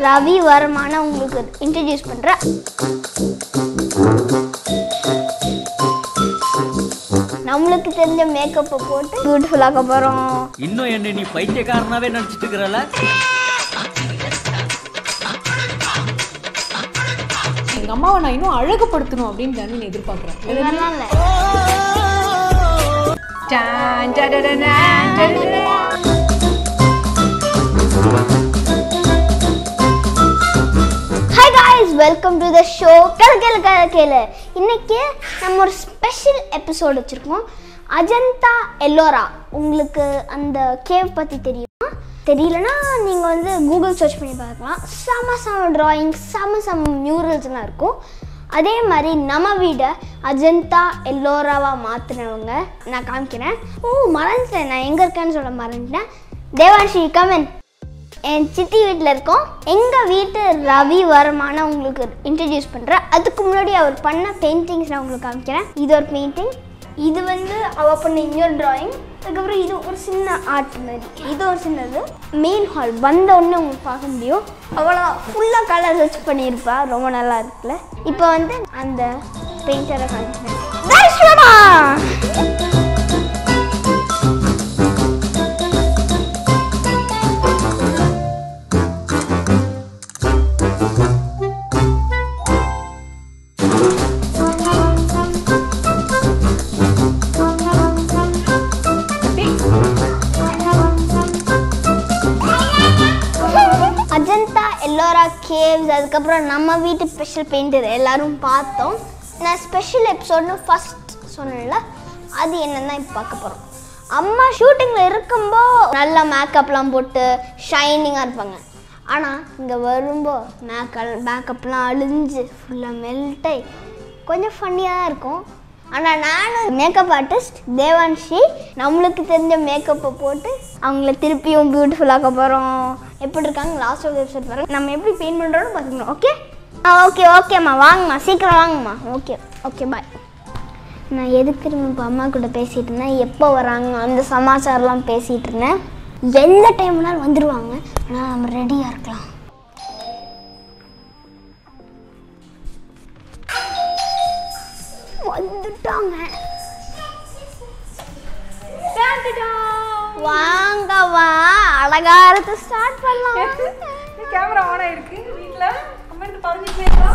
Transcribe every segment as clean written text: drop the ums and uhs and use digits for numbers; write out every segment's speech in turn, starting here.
ரவி வர்மான உங்களுக்கு இன்ட்ரடியூஸ் பண்றேன். நம்மளுக்கு தெரிஞ்ச மேக்கப்பை போட்டு பியூட்டிஃபுல் ஆக்க போறோம். இன்னும் என்ன நீ பைத்தியக்காரனாவே நினைச்சிட்டு இருக்கறல? எங்க அம்மாவை நான் இன்னும் அழகுபடுத்தணும் அப்படின்னு நான் எதிர்பார்க்கிறேன். இதெல்லாம் இல்ல. Hi guys, welcome to the show. கேளு. இன்னைக்கு நம்ம ஒரு ஸ்பெஷல் எபிசோட் வச்சிருக்கோம். அஜந்தா எல்லோரா. உங்களுக்கு அந்த கேவ் பத்தி தெரியுமா? தெரியலனா நீங்க வந்து கூகுள் சர்ச் பண்ணி பார்க்கலாம். சம டிராயிங், சம மியூரல்ஸ்லாம் இருக்கும். அதே மாதிரி நம்ம வீடை அஜந்தா எல்லோராவா மாற்றினவங்க நான் காமிக்கிறேன். மறந்துட்டேன், நான் எங்கே இருக்கேன்னு சொல்ல மறந்துட்டேன். தேவான்ஷி கமன். என் சித்தி வீட்டில் இருக்கோம். எங்கள் வீட்டு ரவி வர்மான உங்களுக்கு இன்ட்ரடியூஸ் பண்ணுறேன். அதுக்கு முன்னாடி அவர் பண்ண பெயிண்டிங்ஸ் நான் உங்களுக்கு காமிக்கிறேன். இது ஒரு பெயிண்டிங், இது வந்து அவள் பண்ண இன்னொரு டிராயிங். அதுக்கப்புறம் இது ஒரு சின்ன ஆர்ட் மாதிரி, இது ஒரு சின்னது. மெயின் ஹால் வந்த உடனே உங்களுக்கு பார்க்க முடியும். அவ்வளோ ஃபுல்லாக கலர் வச்சு பண்ணியிருப்பா, ரொம்ப நல்லா இருக்குல்ல. இப்போ வந்து அந்த பெயிண்டரை காமிக்கிறேன். அஜந்தா எல்லோரா கேவ்ஸ், அதுக்கப்புறம் நம்ம வீட்டு ஸ்பெஷல் பெயிண்டர் எல்லாரும் பார்த்தோம். நான் ஸ்பெஷல் எபிசோட்னு ஃபர்ஸ்ட் சொன்னேன்ல, அது என்னன்னு தான் இப்போ பார்க்க போகிறோம். அம்மா ஷூட்டிங்கில் இருக்கும்போது நல்லா மேக்கப்லாம் போட்டு ஷைனிங்காக இருப்பாங்க. ஆனால் இங்கே வரும்போது மேக்கப்லாம் அழிஞ்சு ஃபுல்லாக மெல்ட்டாகி கொஞ்சம் ஃபன்னியாக தான் இருக்கும். ஆனால் நானும் மேக்கப் ஆர்டிஸ்ட் தேவான்ஷி நம்மளுக்கு தெரிஞ்ச மேக்கப்பை போட்டு அவங்கள திருப்பியும் பியூட்டிஃபுல்லாக்க போகிறோம். எப்படி இருக்காங்க லாஸ்ட் ஆஃப் எபிசோட் பாருங்க. நம்ம எப்படி பெயிண்ட் பண்ணுறோன்னு பார்த்துக்கணும். ஓகேம்மா வாங்கம்மா, சீக்கிரம் வாங்கம்மா. Okay bye. நான் எதுக்கு இப்போ அம்மா கூட பேசிகிட்டு இருந்தேன், எப்போ வராங்க அந்த சமாச்சாரம்லாம் பேசிகிட்டு இருந்தேன். எந்த டைம்னாலும் வந்துடுவாங்க, ஆனால் நம்ம ரெடியாக இருக்கலாம். வந்துட்டாங்க, வாங்க வா, அழகாரத்தை ஸ்டார்ட் பண்ணலாம். கேமரா ஆன் ஆயிருக்கு. வீட்ல கமெண்ட் பாருங்க.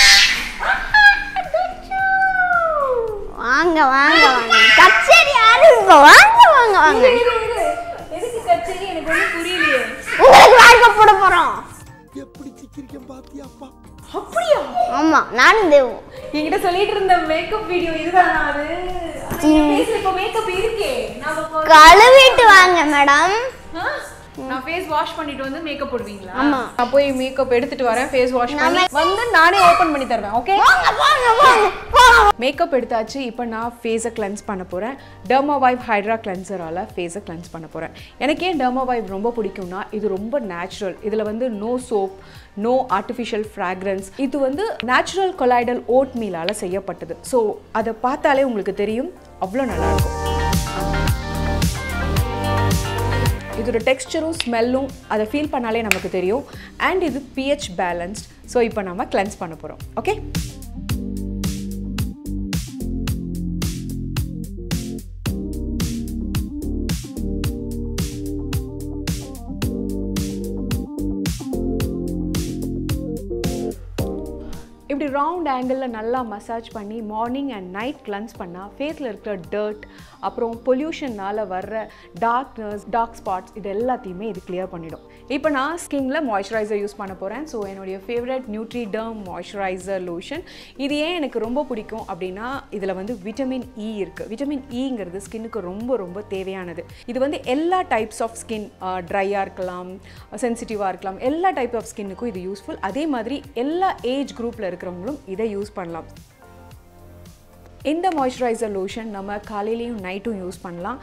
வாங்க கச்சேரி ஆரம்பிப்போ. வாங்க. எதுக்கு கச்சேரி எனக்கு ஒன்றும் புரியலையே. உங்களுக்கு வாழ்க்கை போட போறோம். எப்படி சிக்கிரிக்கம் பாத்தியாப்பா? அப்படியா? ஆமா, நானும் தேவும் என்கிட்ட சொல்லிட்டு இருந்த மேக்கப் வீடியோ இதுதானா? அது இப்போ மேக்கப் இருக்கே, நான் கழுவிட்டு வாங்க மேடம். நான் ஃபேஸ் வாஷ் பண்ணிட்டு வந்து மேக்கப் போடுவீங்களா? ஆமா. நான் போய் மேக்கப் எடுத்துட்டு வரேன், ஃபேஸ் வாஷ் பண்ணி வந்து நானே ஓபன் பண்ணி தருவேன். ஓகே, மேக்கப் எடுத்தாச்சு. இப்போ நான் ஃபேஸை கிளென்ஸ் பண்ண போகிறேன். டெர்மாவைப் ஹைட்ரா கிளென்சரால் ஃபேஸை கிளென்ஸ் பண்ண போகிறேன். எனக்கு ஏன் டெர்மாவைப் ரொம்ப பிடிக்கும்னா, இது ரொம்ப நேச்சுரல். இதில் வந்து no soap, no artificial fragrance. இது வந்து நேச்சுரல் கொலாய்டல் ஓட் மீலால் செய்யப்பட்டது. ஸோ அதை பார்த்தாலே உங்களுக்கு தெரியும், அவ்வளோ நல்லாயிருக்கும். இதோட டெக்ஸ்சரும் ஸ்மெல்லும் அதை ஃபீல் பண்ணாலே நமக்கு தெரியும். அண்ட் இது pH பேலன்ஸ்ட். ஸோ இப்போ நம்ம கிளென்ஸ் பண்ண போகிறோம். ஓகே, இப்படி ரவுண்ட் ஆங்கிளில் நல்லா மசாஜ் பண்ணி மார்னிங் அண்ட் நைட் கிளென்ஸ் பண்ணால் ஃபேஸில் இருக்கிற டர்ட், அப்புறம் பொல்யூஷனால் வர்ற டார்க்னஸ், டார்க் ஸ்பாட்ஸ், இது எல்லாத்தையுமே இது கிளியர் பண்ணிடும். இப்போ நான் ஸ்கின்னில் மாய்ஸ்சரைசர் யூஸ் பண்ண போகிறேன். ஸோ என்னுடைய ஃபேவரட் நியூட்ரிடர்ம் மாய்ஸ்சரைசர் லோஷன். இது ஏன் எனக்கு ரொம்ப பிடிக்கும் அப்படின்னா, இதில் வந்து விட்டமின் இ இருக்குது. விட்டமின் இங்கிறது ஸ்கின்னுக்கு ரொம்ப தேவையானது. இது வந்து எல்லா டைப்ஸ் ஆஃப் ஸ்கின், ட்ரையாக இருக்கலாம், சென்சிட்டிவாக இருக்கலாம், எல்லா டைப் ஆஃப் ஸ்கின்னுக்கும் இது யூஸ்ஃபுல். அதே மாதிரி எல்லா ஏஜ் குரூப்பில் இருக்கிறவங்களும் இதை யூஸ் பண்ணலாம். இந்த மாய்ஸ்சரைசர் லோஷன் நம்ம காலையிலையும் நைட்டும் யூஸ் பண்ணலாம்.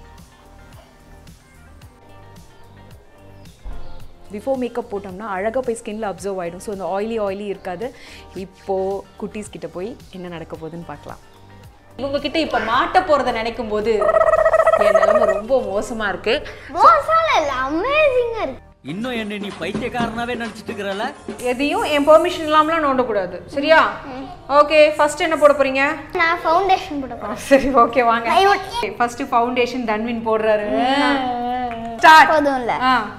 பிஃபோர் மேக்கப் போட்டோம்னா அழகாக போய் ஸ்கின்ல அப்சர்வ் ஆகிடும். ஸோ அந்த ஆயிலி இருக்காது. இப்போது குட்டீஸ் கிட்ட போய் என்ன நடக்க போகுதுன்னு பார்க்கலாம். உங்ககிட்ட இப்போ மாட்ட போகிறத நினைக்கும் போது என் நிலைமை ரொம்ப மோசமாக இருக்குது. அமேசிங்காக இருக்கு. இன்னும் என்ன நீ பைத்தியக்காரனாவே நினைச்சிட்டு இருக்கறல? எதையும் என் பெர்மிஷன் இல்லாமலாம் நோண்ட கூடாது. சரியா? ஓகே, ஃபர்ஸ்ட் என்ன போட போறீங்க? நான் ஃபவுண்டேஷன் போட போறேன். சரி, ஓகே வாங்க. ஃபர்ஸ்ட் ஃபவுண்டேஷன் தன்வின் போடுறாரு. ஸ்டார்ட். போதும்ல.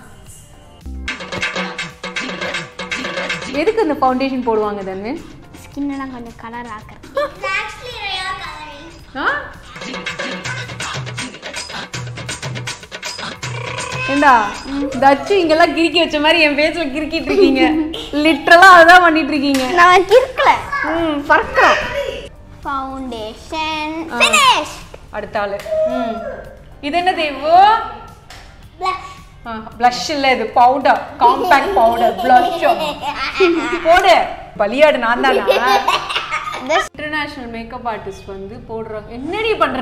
எதுக்கு இந்த ஃபவுண்டேஷன் போடுவாங்க தன்வின்? ஸ்கின் எல்லாம் கொஞ்சம் கலர் ஆக்குறேன். ஏண்டா தச்சு இங்கெல்லாம் கிறுக்கி வச்ச மாதிரி என் ஃபேஸ்ல கிறுக்கிட்டு இருக்கீங்க. லிட்டரலா அதான் பண்ணிட்டு இருக்கீங்க. நான் கிறுக்கல. பறக்குறோம். Foundation finish. அடுத்த ஆளு. இது என்ன தேவோ? blush இல்ல, இது பவுடர், காம்பாக்ட் பவுடர், blush. போடு. பலியாடு நான் தானா? இன்டர்நேஷனல் மேக்கப் ஆர்டிஸ்ட் வந்து போடுறாங்க. என்னடி பண்ற?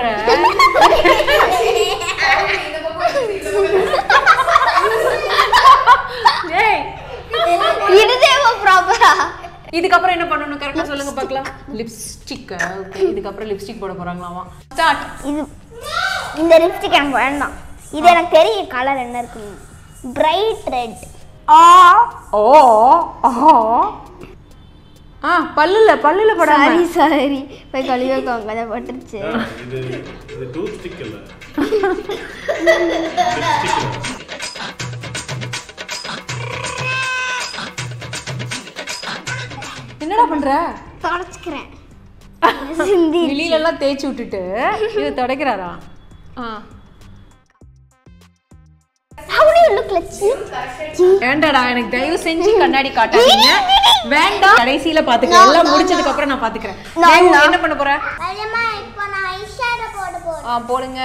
ஏய், இது தேவோ ப்ராப்பரா. இதுக்கப்புறம் என்ன பண்ணனும் கரெக்ட்டா சொல்லுங்க பார்க்கலாம். லிப்ஸ்டிக். ஓகே, இதுக்கப்புறம் லிப்ஸ்டிக் போட போறாங்களாமா. ஸ்டார்ட். இது இந்த லிப்ஸ்டிக் எனக்கு வேண்டாம். இது எனக்கு தெரியும் கலர் என்ன இருக்குன்னு. Bright red. பல்லுல படாம. சாரி போய் கழுவிக்கோங்க, அதை பட்டுருச்சு. இது டூத் ஸ்டிக் இல்ல. என்னடா பண்ற? தொடச்சுக்கிறேன். வெளியில எல்லாம் தேய்ச்சி விட்டுட்டு இது தொடக்கிறாரா? How do you look like cheap? வேண்டாடா, எனக்கு தயவு செஞ்சு கண்ணாடி காட்டாதீங்க. வேண்டாம், கடைசில பாத்துக்கலாம். எல்லாம் முடிச்சதுக்கு அப்புறம் நான் பாத்துக்கிறேன். என்ன பண்ண போற? அம்மா இப்போ நான் ஐஷேடோ போட போறேன். போடுங்க.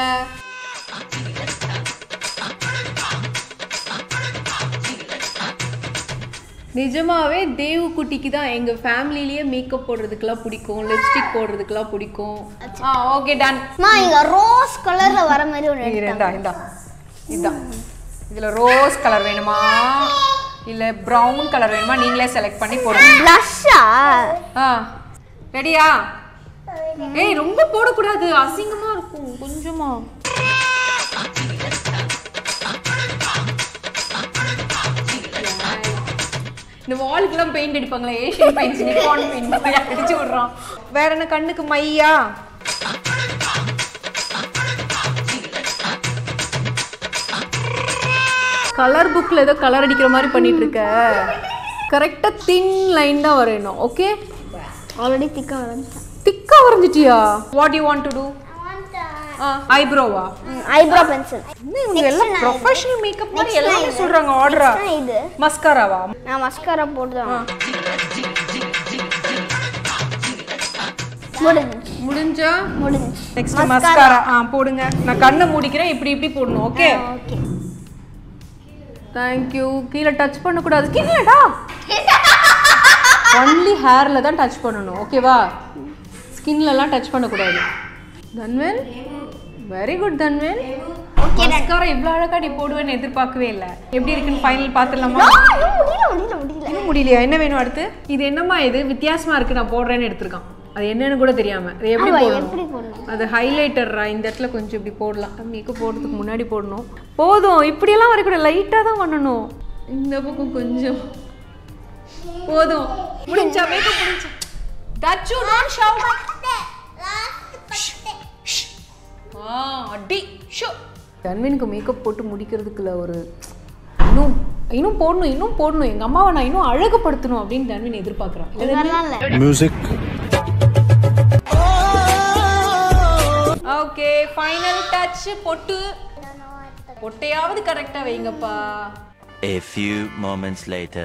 நிஜமாவே தேவு குட்டிக்கு தான் எங்க ஃபேமிலிலேயே மேக்கப் போடுறதுக்குலாம் பிடிக்கும், லிப்ஸ்டிக் போடுறதுக்குலாம் பிடிக்கும். Okay done. இங்க ரோஸ் கலர்ல வர மாதிரி ஒரு இதான். இதுல ரோஸ் கலர் வேணுமா இல்ல பிரவுன் கலர் வேணுமா நீங்களே செலக்ட் பண்ணி போடுங்க. blush-ஆ? ரெடியா? ஏய், ரொம்ப போட கூடாது, அசிங்கமா இருக்கும். கொஞ்சமா. இந்த வாலுக்குலாம் பெயிண்ட் அடிப்பாங்களே, ஏஷியன் பெயிண்ட்ஸ், நிப்பான் பெயிண்ட் மாதிரி அடிச்சு விடுறோம். வேற என்ன? கண்ணுக்கு மையா? கலர் புக்ல ஏதோ கலர் அடிக்கிற மாதிரி பண்ணிட்டு இருக்க. கரெக்டா தின் லைன் தான் வரையணும். ஓகே, ஆல்ரெடி திக்கா வரைஞ்சிட்டேன். திக்கா வரைஞ்சிட்டியா? What you want to do? ஐப்ரோவா? Eyebrow pencil. இவங்க எல்லாம் ப்ரொஃபஷனல் மேக்கப் மாதிரி எல்லாமே சொல்றாங்க. ஆர்டரா? இது மஸ்காராவா? நான் மஸ்காரா போடுறேன். முடிஞ்சா முடிஞ்சு. Next mascara. போடுங்க. நான் கண்ணை மூடிக்கிறேன். இப்படி போடணும். Okay okay. Thank you. கீழ டச் பண்ண கூடாது. கீழடா. only hairல தான் டச் பண்ணனும். ஓகேவா? ஸ்கின்ல எல்லாம் டச் பண்ண கூடாது. Dhanvin, very good Dhanvin. Okay, mascara இவ்வளவு அழகா நீ போடுவேன்னு எதிர்பார்க்கவே இல்ல. எப்படி இருக்குன்னு ஃபைனல் பாத்துறலாமா? இன்னும் முடியலையா? என்ன வேணும் அடுத்து? இது என்னம்மா இது வித்தியாசமா இருக்கு, நான் போடுறேன்னு எடுத்துர்க்கான். அது என்னன்னு கூட தெரியாம. அது எப்படி போடணும்? அது ஹைலைட்டர்ரா. இந்த இடத்துல கொஞ்சம் இப்படி போடலாம். மேக்கப் போடுறதுக்கு முன்னாடி போடணும். போதும், இப்படி எல்லாம் வரைக்கும் லைட்டா தான் பண்ணணும். இந்த பக்கம் கொஞ்சம் போதும். முடிஞ்சா? மேக்கப் முடிஞ்சா? தச்சு டோன்ட் ஷவுட். அடி ஷோ. தன்வினுக்கு மேக்கப் போட்டு முடிக்கிறதுக்குள்ள ஒரு இன்னும் போடணும். எங்க அம்மாவை நான் இன்னும் அழகுபடுத்தணும் அப்படின்னு தன்வின் எதிர்பார்க்கறான். மியூசிக். Okay, final touch. பொட்டையாவது கரெக்டா வைங்கப்பா. A few moments later.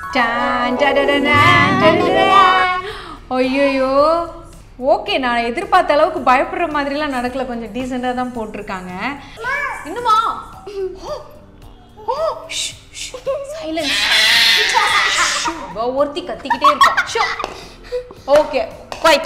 ஐயோ, ஓகே, நான் எதிர்பார்த்த அளவுக்கு பயப்படுற மாதிரிலாம் நடக்கல. கொஞ்சம் டீசெண்டா தான் போட்டிருக்காங்க. இன்னுமா? சைலன்ஸ். ஒருத்தி கத்திக்கிட்டே இருக்கா. Okay, quiet.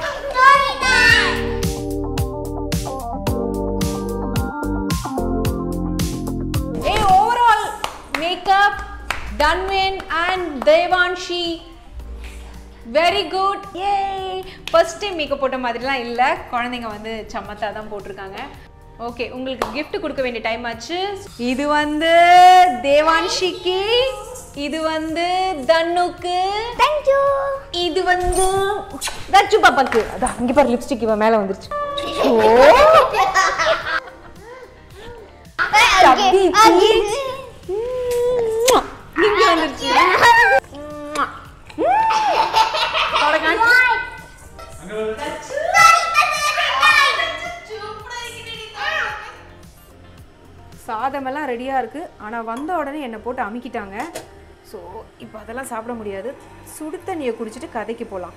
Overall makeup Dhanvin and Devanshi, very good. Yay! First time makeup போட்ட மாதிரிலாம் இல்ல. குழந்தைங்க வந்து சமத்தா தான் போட்டுருக்காங்க. ஓகே, உங்களுக்கு gift கொடுக்க வேண்டிய டைம் ஆச்சு. இது வந்து தேவான்ஷிக்கு, இது வந்து தனுக்கு. Thank you. இது வந்து தச்சு பாப்பாக்கு. அதான் இங்க பாரு லிப்ஸ்டிக் இவ மேல வந்துருச்சு. இங்க வந்துருச்சு. சாதமெல்லாம் ரெடியாக இருக்குது. ஆனால் வந்த உடனே என்னை போட்டு அமுக்கிட்டாங்க. ஸோ இப்போ அதெல்லாம் சாப்பிட முடியாது. சுடு தண்ணியை குடிச்சிட்டு கதைக்கு போகலாம்.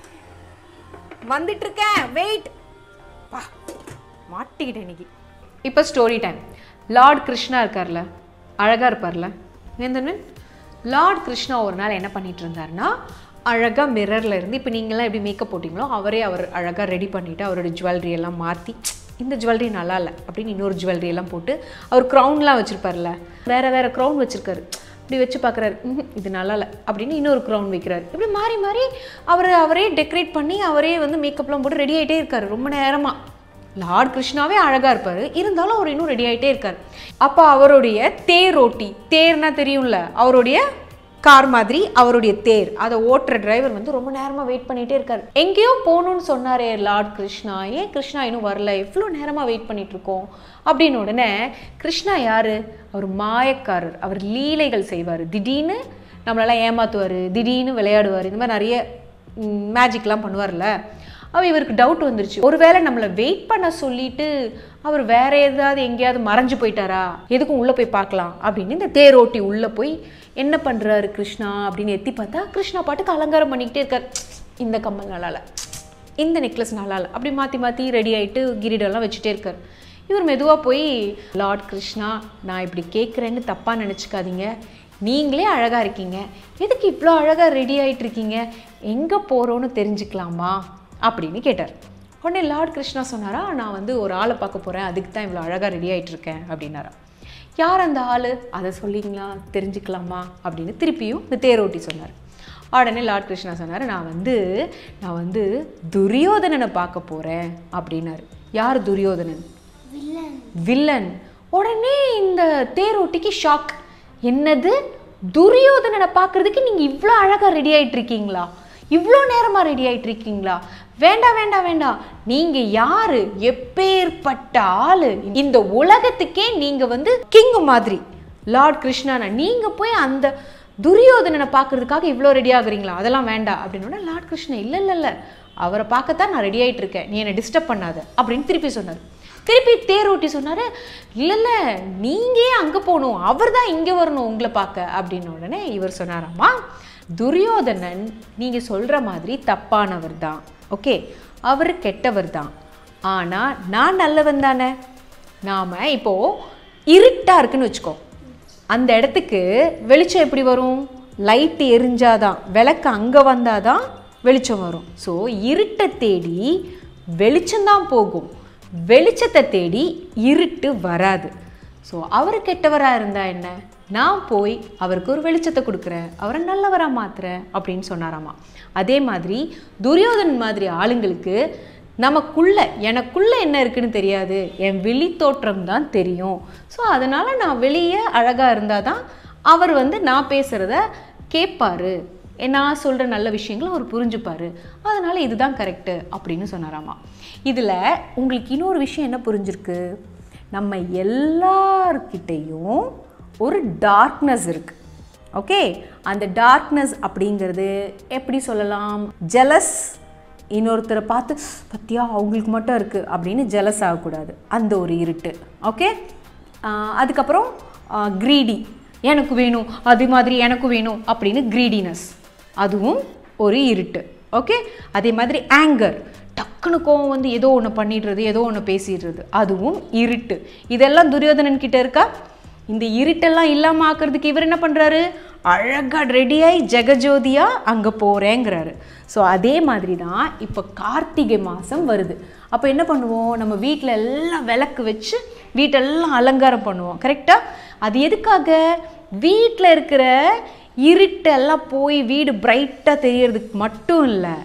வந்துட்டுருக்கேன், வெயிட். பா மாட்டிக்கிட்டேன் இன்னைக்கு. இப்போ ஸ்டோரி டைம். லார்ட் கிருஷ்ணா இருக்கார்ல, அழகாக இருப்பார்ல வேந்தன். லார்ட் கிருஷ்ணா ஒரு நாள் என்ன பண்ணிட்டு இருந்தாருன்னா, அழகாக மிரரில் இருந்து, இப்போ நீங்களாம் எப்படி மேக்கப் போட்டிங்களோ அவர் அழகாக ரெடி பண்ணிவிட்டு அவரோட ஜுவல்லரி எல்லாம் மாற்றி, இந்த ஜுவல்லரி நல்லா இல்லை அப்படின்னு இன்னொரு ஜுவல்லரி எல்லாம் போட்டு, அவர் க்ரௌன்லாம் வச்சுருப்பார்ல, வேறு வேறு க்ரௌன் வச்சுருக்காரு. இப்படி வச்சு பார்க்குறாரு, இது நல்லா இல்லை அப்படின்னு இன்னொரு க்ரௌன் வைக்கிறாரு. இப்படி மாறி மாறி அவரே டெக்கரேட் பண்ணி அவரே வந்து மேக்கப்லாம் போட்டு ரெடி ஆகிட்டே இருக்காரு ரொம்ப நேரமாக. லார்ட் கிருஷ்ணாவே அழகாக இருப்பார், இருந்தாலும் அவர் இன்னும் ரெடி ஆகிட்டே இருக்கார். அப்போ அவருடைய தேரோட்டி, தேர்னா தெரியும்ல, அவருடைய கார் மாதிரி அவருடைய தேர், அதை ஓட்டுற டிரைவர் வந்து ரொம்ப நேரமாக வெயிட் பண்ணிகிட்டே இருக்கார். எங்கேயோ போகணுன்னு சொன்னாரே லார்ட் கிருஷ்ணா, ஏன் கிருஷ்ணா இன்னும் வரல, எவ்வளோ நேரமாக வெயிட் பண்ணிகிட்ருக்கோம் அப்படின்னு உடனே, கிருஷ்ணா யார்? அவர் மாயக்காரர், அவர் லீலைகள் செய்வார், திடீர்னு நம்மளெல்லாம் ஏமாற்றுவார், திடீர்னு விளையாடுவார், இந்த மாதிரி நிறைய மேஜிக்லாம் பண்ணுவார்ல. இவருக்கு டவுட் வந்துருச்சு, ஒருவேளை நம்மளை வெயிட் பண்ண சொல்லிட்டு அவர் வேற ஏதாவது எங்கேயாவது மறைஞ்சு போயிட்டாரா, எதுக்கும் உள்ளே போய் பார்க்கலாம் அப்படின்னு இந்த தேரோட்டி உள்ளே போய் என்ன பண்ணுறாரு கிருஷ்ணா அப்படின்னு எத்தி பார்த்தா, கிருஷ்ணா பாட்டுக்கு அலங்காரம் பண்ணிக்கிட்டே இருக்கார். இந்த கம்மல் நல்லா இல்லை, இந்த நெக்லஸ் நல்லா இல்லை, அப்படி மாற்றி மாற்றி ரெடி ஆகிட்டு கிரீடெல்லாம் வச்சுட்டே இருக்கார். இவர் மெதுவாக போய், லார்ட் கிருஷ்ணா நான் இப்படி கேட்குறேன்னு தப்பாக நினச்சிக்காதீங்க, நீங்களே அழகாக இருக்கீங்க, எதுக்கு இவ்வளோ அழகாக ரெடி ஆகிட்டு இருக்கீங்க, எங்கே போகிறோன்னு தெரிஞ்சுக்கலாமா அப்படின்னு கேட்டார். உடனே லார்ட் கிருஷ்ணா சொன்னாரா, நான் வந்து ஒரு ஆளை பார்க்க போகிறேன், அதுக்கு தான் இவ்வளோ அழகாக ரெடி ஆகிட்டு இருக்கேன் அப்படின்னாரா. யார் அந்த ஆள், அதை சொல்லிங்களா, தெரிஞ்சுக்கலாமா அப்படின்னு திருப்பியும் இந்த தேரோட்டி சொன்னார். உடனே லார்ட் கிருஷ்ணா சொன்னார், நான் வந்து துரியோதனனை பார்க்க போகிறேன் அப்படின்னாரு. யார் துரியோதனன்? வில்லன். உடனே இந்த தேரோட்டிக்கு ஷாக், என்னது துரியோதனனை பார்க்கறதுக்கு நீங்கள் இவ்வளோ அழகாக ரெடி ஆகிட்டு இருக்கீங்களா, இவ்வளோ நேரமாக ரெடி ஆகிட்டு இருக்கீங்களா, வேண்டாம் வேண்டாம் வேண்டாம், நீங்கள் யாரு, எப்பேற்பட்ட ஆளு, இந்த உலகத்துக்கே நீங்கள் வந்து கிங் மாதிரி லார்ட் கிருஷ்ணானா, நீங்கள் போய் அந்த துரியோதனனை பார்க்கறதுக்காக இவ்வளோ ரெடி ஆகுறீங்களா, அதெல்லாம் வேண்டாம் அப்படின்னா, லார்ட் கிருஷ்ணா இல்லை இல்லை இல்லை, அவரை பார்க்கத்தான் நான் ரெடி ஆகிட்டு இருக்கேன், நீ என்னை டிஸ்டர்ப் பண்ணாத அப்படின்னு திருப்பி சொன்னார். திருப்பி தேரோட்டி சொன்னார், இல்லை இல்லை நீங்கள் அங்கே போகணும், அவர் தான் இங்கே வரணும் உங்களை பார்க்க அப்படின்னு. உடனே இவர் சொன்னாராம்மா, துரியோதனன் நீங்கள் சொல்கிற மாதிரி தப்பானவர் தான், ஓகே, அவர் கெட்டவர் தான், ஆனால் நான் நல்லவன் தானே. நாம் இப்போது இருட்டாக இருக்குன்னு வச்சுக்கோ, அந்த இடத்துக்கு வெளிச்சம் எப்படி வரும், லைட்டு எரிஞ்சாதான், விளக்கு அங்கே வந்தால் தான் வெளிச்சம் வரும். ஸோ இருட்டை தேடி வெளிச்சம்தான் போகும், வெளிச்சத்தை தேடி இருட்டு வராது. ஸோ அவர் கெட்டவராக இருந்தால் என்ன, நான் போய் அவருக்கு ஒரு வெளிச்சத்தை கொடுக்குறேன், அவரை நல்லவராக மாற்றுறேன் அப்படின்னு சொன்னாராமா. அதே மாதிரி துரியோதனன் மாதிரி ஆளுங்களுக்கு எனக்குள்ளே என்ன இருக்குன்னு தெரியாது, என் வெளி தோற்றம் தான் தெரியும். ஸோ அதனால் நான் வெளியே அழகாக இருந்தால் தான் அவர் வந்து நான் பேசுகிறத கேட்பார், நான் சொல்கிற நல்ல விஷயங்களை அவர் புரிஞ்சுப்பார், அதனால் இதுதான் கரெக்டு அப்படின்னு சொன்னாராமா. இதில் உங்களுக்கு இன்னொரு விஷயம் என்ன புரிஞ்சிருக்கு, நம்ம எல்லார்கிட்டையும் ஒரு டார்க்னஸ் இருக்குது, ஓகே. அந்த டார்க்னஸ் அப்படிங்கிறது எப்படி சொல்லலாம், ஜெலஸ், இன்னொருத்தரை பார்த்து பத்தியா அவங்களுக்கு மட்டும் இருக்குது அப்படின்னு ஜெலஸ் ஆகக்கூடாது, அந்த ஒரு இருட்டு, ஓகே. அதுக்கப்புறம் க்ரீடி, எனக்கு வேணும் அது மாதிரி எனக்கு வேணும் அப்படின்னு க்ரீடினஸ், அதுவும் ஒரு இருட்டு, ஓகே. அதே மாதிரி ஆங்கர், டக்குனு கோவம் வந்து ஏதோ ஒன்று பண்ணிடுறது, ஏதோ ஒன்று பேசிடுறது, அதுவும் இருட்டு. இதெல்லாம் துரியோதனன் கிட்ட இருக்கா? இந்த இருட்டெல்லாம் இல்லாமல் ஆக்கிறதுக்கு இவர் என்ன பண்ணுறாரு, அழகாக ரெடியாகி ஜெகஜோதியாக அங்கே போகிறேங்கிறாரு. ஸோ அதே மாதிரி தான் இப்போ கார்த்திகை மாதம் வருது. அப்போ என்ன பண்ணுவோம், நம்ம வீட்டில் எல்லாம் விளக்கு வச்சு வீட்டெல்லாம் அலங்காரம் பண்ணுவோம், கரெக்டாக. அது எதுக்காக, வீட்டில் இருக்கிற இருட்டெல்லாம் போய் வீடு பிரைட்டாக தெரியறதுக்கு மட்டும் இல்லை,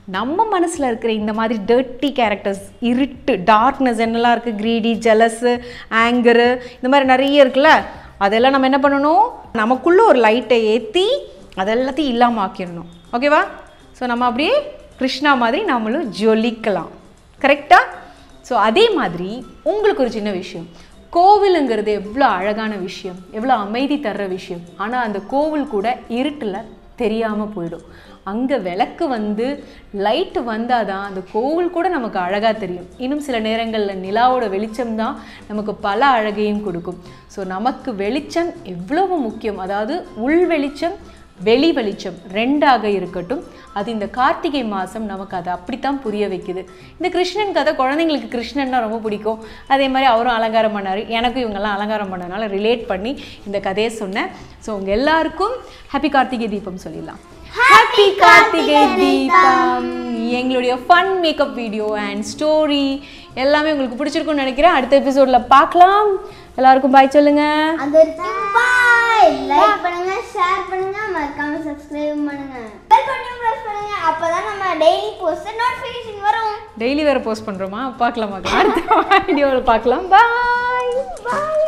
நம்ம மனசில் இருக்கிற இந்த மாதிரி டர்ட்டி கேரக்டர்ஸ், இருட்டு, டார்க்னஸ் என்னெல்லாம் இருக்குது, க்ரீடி, ஜெலஸு, ஆங்கரு, இந்த மாதிரி நிறைய இருக்குல்ல, அதெல்லாம் நம்ம என்ன பண்ணணும், நமக்குள்ளே ஒரு லைட்டை ஏற்றி அதெல்லாத்தையும் இல்லாமல் ஆக்கிடணும். ஓகேவா? ஸோ நம்ம அப்படியே கிருஷ்ணா மாதிரி நம்மளும் ஜொலிக்கலாம். கரெக்டாக? ஸோ அதே மாதிரி உங்களுக்கு ஒரு சின்ன விஷயம், கோவிலுங்கிறது எவ்வளோ அழகான விஷயம், எவ்வளோ அமைதி தர்ற விஷயம். ஆனால் அந்த கோவில் கூட இருட்டில் தெரியாமல் போயிடும். அங்கே விளக்கு வந்து லைட்டு வந்தால் தான் அந்த கோவில் கூட நமக்கு அழகாக தெரியும். இன்னும் சில நேரங்களில் நிலாவோட வெளிச்சம் தான் நமக்கு பல அழகையும் கொடுக்கும். ஸோ நமக்கு வெளிச்சம் எவ்வளவு முக்கியம், அதாவது உள் வெளிச்சம் வெளி வெளிச்சம் ரெண்டாக இருக்கட்டும். அது இந்த கார்த்திகை மாதம் நமக்கு அதை அப்படித்தான் புரிய வைக்குது. இந்த கிருஷ்ணன் கதை குழந்தைங்களுக்கு கிருஷ்ணன்னா ரொம்ப பிடிக்கும். அதே மாதிரி அவரும் அலங்காரம் பண்ணார், எனக்கும் இவங்கெல்லாம் அலங்காரம் பண்ணனால ரிலேட் பண்ணி இந்த கதையை சொன்னேன். ஸோ உங்கள் எல்லாருக்கும் ஹாப்பி கார்த்திகை தீபம் சொல்லிடலாம். ஹாப்பி கார்த்திகை தீபம். எங்களுடைய fun makeup video and story எல்லாமே உங்களுக்கு பிடிச்சிருக்கும்னு நினைக்கிறேன். அடுத்த எபிசோடில் பார்க்கலாம். எல்லாருக்கும் பாய் சொல்லுங்க. பாய். லைக் பண்ணுங்க, ஷேர் பண்ணுங்க, மறக்காம சப்ஸ்கிரைப் பண்ணுங்க, பெல் பட்டன் பிரஸ் பண்ணுங்க. அப்பதான் நம்ம டெய்லி போஸ்ட் நோட்டிஃபிகேஷன் வரும். டெய்லி வேற போஸ்ட் பண்றோமா? பார்க்கலாம் அடுத்த வீடியோவில் பார்க்கலாம். பாய் பாய்.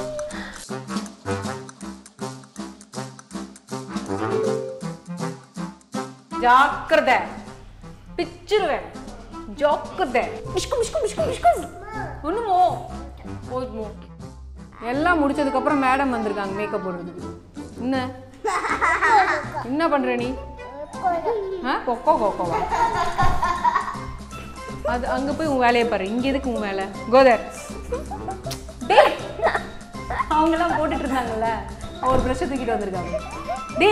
ஜாக்கிரதை, பிச்சிருவேன். ஜாக்கிரதை. மிஷ்கு மிஷ்கு மிஷ்கு மிஷ்கு. ஒண்ணுமோ போதுமோ. எல்லாம் முடிச்சதுக்கப்புறம் மேடம் வந்திருக்காங்க மேக்கப் போடுறதுக்கு. என்ன பண்ற நீ? கொக்கோ கொக்கோவா? அது அங்கே போய் உன் வேலையை பாரு. இங்கே எதுக்கு உன் வேலை? கோதர் அவங்கெல்லாம் போட்டுட்டு இருந்தாங்கல்ல, ஒரு ப்ரெஷ்ஷை தூக்கிட்டு வந்திருக்காங்க. டே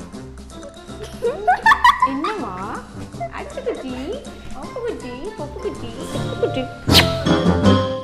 என்னம்மா அச்சு குட்டி, அப்பு குட்டி, பப்பு குட்டி, குட்டி